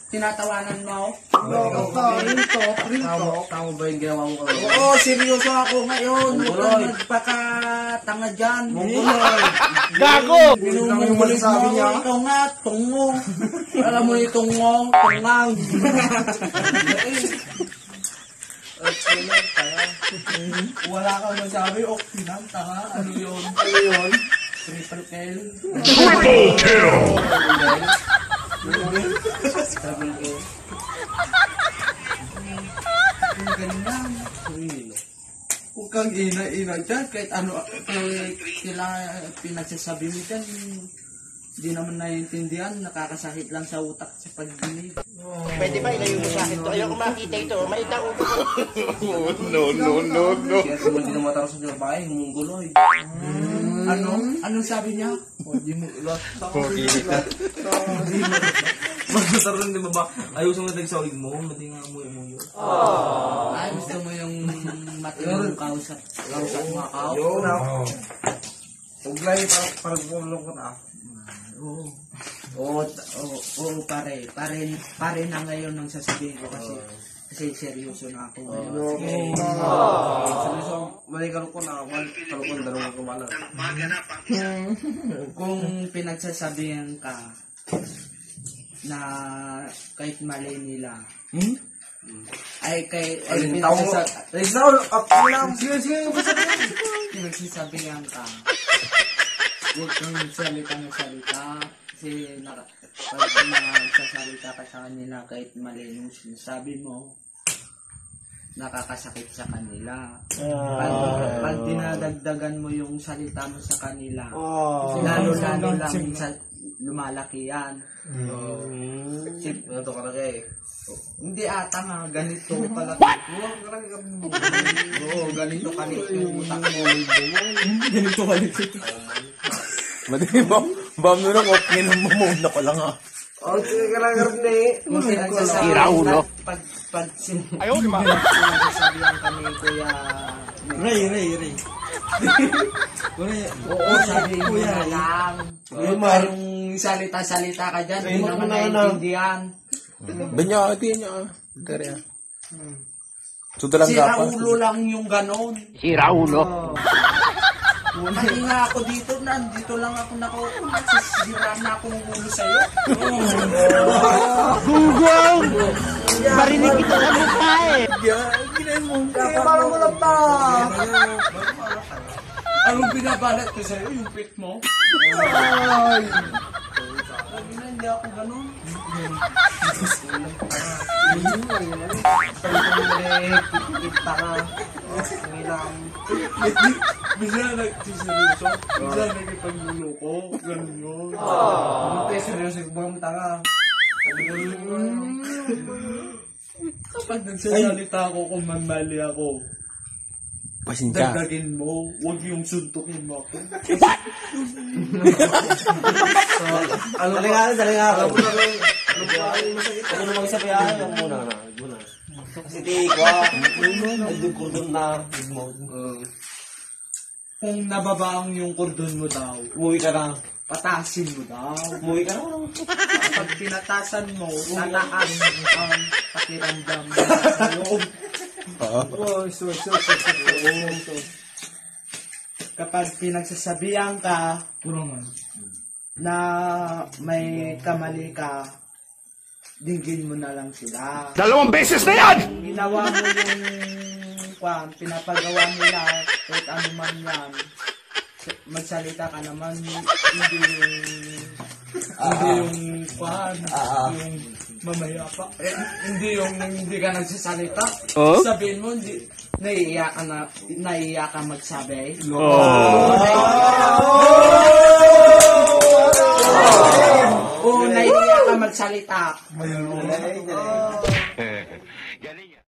tinatawanan mo? Tama ba yung ginawa mo? Oo, seryoso ako ngayon. Huwag kang magpakatanga dyan. Mongoloy! Gago! Minumulit mo ito nga, tungo. Alam mo yung tungo, tungang. Wala kang masabi, okay lang, tanga. Ano yun? Triple kill. Triple kill! Double kill. Ang ganyan. Huwag kang ina-ina dyan. Kahit ano, kila pinagsasabi mo dyan, hindi naman naiintindihan. Nakakasakit lang sa utak sa pagdinig. Pwede ba ilayo mo sa akin to? Ayoko makita ito. May tao ko. No. Kaya kung hindi na mataro sa babae, mongoloy. Ano? Anong sabi niya? Hindi mo ulat. Magkasaro rin di ba ba? Ayusin mo nagsawig mo, mati nga mo yun. Ay, gusto mo yung matinong kausap mga kao? Yun ako. Uglay, parang pumulong ko na. Oo, pare na ngayon ang sasabihin ko kasi seryoso na ako ngayon. Seryoso, malikalo ko na, kalukon, dalawang kumala. Kung pinagsasabihan ka na kahit mali nila, pinagsasabihan ka, huwag kang salita ng salita kasi pag nagsasalita ka sa kanila kahit mali yung sinasabi mo, nakakasakit sa kanila. Pag dinadagdagan mo yung salita mo sa kanila, lalo lang lumalaki yan. Ano to kalaki? Hindi ata nga, ganito kalaki. Oo, ganito kalaki yung utak mo. Ganito kalaki. Madali ba? Bam nun ang okay na mamuna ko lang ha. Okay, kalagarap na eh. Sira ulo. Pag sinasabihan kami, Kuya... Ray. Oo, sabi mo na lang. Yung salita-salita ka dyan, hindi naman naiintindihan. Banyati niya. Kaya. Sudalang Sira gapas. ulo lang yung ganon. Sira ulo. Pati nga ako dito, nandito lang ako nakaupo. Nagsisira na akong ulo sa'yo. Gugong! Marinig kita sa mukha eh. Parang mo lang pa. Anong binabalat ko sa'yo? Yung pit mo? Ay! Sabi na, hindi ako ganun. Kita ka. Bisa nagsiseryoso. Bisa nagipaglulo ko. Ganun yun. Hindi, seryoso yung buong tanga. Kapag nagsasalita ako kung mamali ako, Pasensya. dagdagin mo, huwag yung suntukin mo ako. Dali nga. Alam mo na rin. Ano naman isa kaya? Alam mo na. Kasi tikwa. Nagdung kurdon na. Kung nababaang yung kordon mo daw, Umuwi ka na. patasin mo daw. Umuwi ka na. Kapag pinatasan mo, tataas ang pakiramdam sa loob. Kapag pinagsasabihan ka na may kamali ka, dinggin mo na lang sila. 2 beses na yan! Ginawa mo yung pinapagawa nila, kahit ano man yan, magsalita ka naman, hindi yung yung mamaya pa. Hindi yung hindi ka nagsasalita. Sabihin mo, naiiyak ka magsabi. Naiiyak ka magsalita.